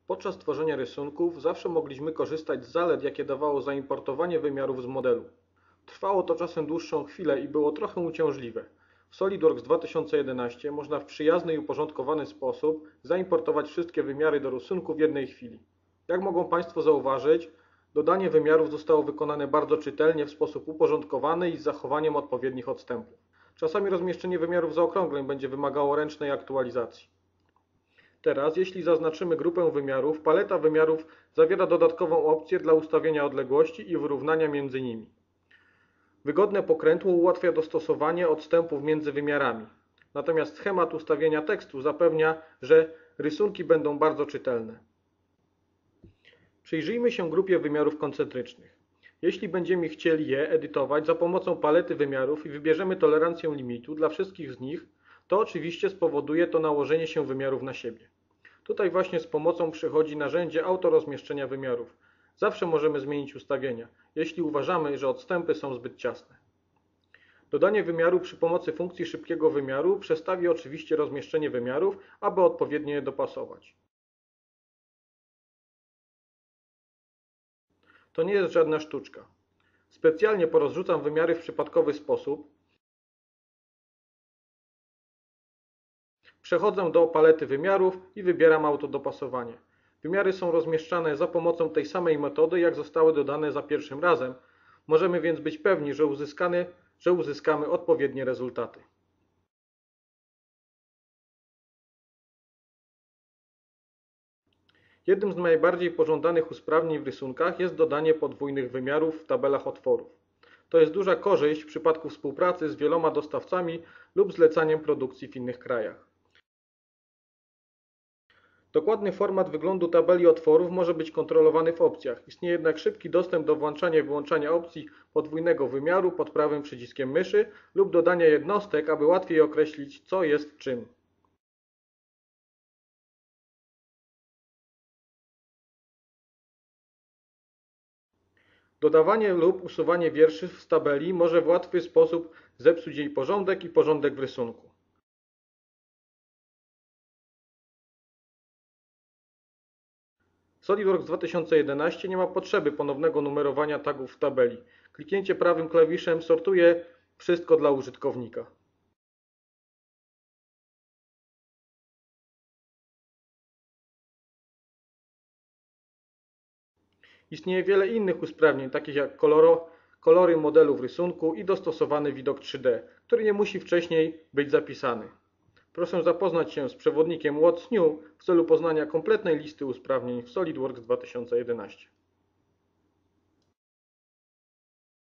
Podczas tworzenia rysunków zawsze mogliśmy korzystać z zalet, jakie dawało zaimportowanie wymiarów z modelu. Trwało to czasem dłuższą chwilę i było trochę uciążliwe. W SolidWorks 2011 można w przyjazny i uporządkowany sposób zaimportować wszystkie wymiary do rysunku w jednej chwili. Jak mogą Państwo zauważyć, dodanie wymiarów zostało wykonane bardzo czytelnie, w sposób uporządkowany i z zachowaniem odpowiednich odstępów. Czasami rozmieszczenie wymiarów zaokrągleń będzie wymagało ręcznej aktualizacji. Teraz, jeśli zaznaczymy grupę wymiarów, paleta wymiarów zawiera dodatkową opcję dla ustawienia odległości i wyrównania między nimi. Wygodne pokrętło ułatwia dostosowanie odstępów między wymiarami. Natomiast schemat ustawienia tekstu zapewnia, że rysunki będą bardzo czytelne. Przyjrzyjmy się grupie wymiarów koncentrycznych. Jeśli będziemy chcieli je edytować za pomocą palety wymiarów i wybierzemy tolerancję limitu dla wszystkich z nich, to oczywiście spowoduje to nałożenie się wymiarów na siebie. Tutaj właśnie z pomocą przychodzi narzędzie autorozmieszczenia wymiarów. Zawsze możemy zmienić ustawienia, jeśli uważamy, że odstępy są zbyt ciasne. Dodanie wymiaru przy pomocy funkcji szybkiego wymiaru przestawi oczywiście rozmieszczenie wymiarów, aby odpowiednio je dopasować. To nie jest żadna sztuczka. Specjalnie porozrzucam wymiary w przypadkowy sposób. Przechodzę do palety wymiarów i wybieram autodopasowanie. Wymiary są rozmieszczane za pomocą tej samej metody, jak zostały dodane za pierwszym razem. Możemy więc być pewni, że uzyskamy odpowiednie rezultaty. Jednym z najbardziej pożądanych usprawnień w rysunkach jest dodanie podwójnych wymiarów w tabelach otworów. To jest duża korzyść w przypadku współpracy z wieloma dostawcami lub zlecaniem produkcji w innych krajach. Dokładny format wyglądu tabeli otworów może być kontrolowany w opcjach. Istnieje jednak szybki dostęp do włączania i wyłączania opcji podwójnego wymiaru pod prawym przyciskiem myszy lub dodania jednostek, aby łatwiej określić, co jest czym. Dodawanie lub usuwanie wierszy z tabeli może w łatwy sposób zepsuć jej porządek i porządek w rysunku. SolidWorks 2011 nie ma potrzeby ponownego numerowania tagów w tabeli. Kliknięcie prawym klawiszem sortuje wszystko dla użytkownika. Istnieje wiele innych usprawnień, takich jak kolory modelu w rysunku i dostosowany widok 3D, który nie musi wcześniej być zapisany. Proszę zapoznać się z przewodnikiem What's New w celu poznania kompletnej listy usprawnień w SolidWorks 2011.